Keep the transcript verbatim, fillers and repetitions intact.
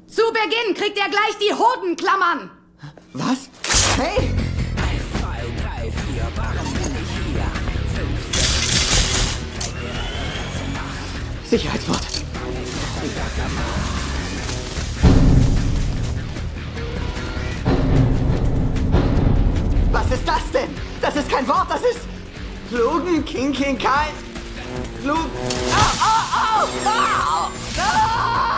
Zu Beginn kriegt er gleich die Hodenklammern. Was? Hey! eins, zwei, drei, vier, warum bin ich hier? fünf, sechs, sieben, Sicherheitswort. Was ist das denn? Das ist kein Wort, das ist... Flugen, King, King, Kai... Flug... Au, au, au, au, au.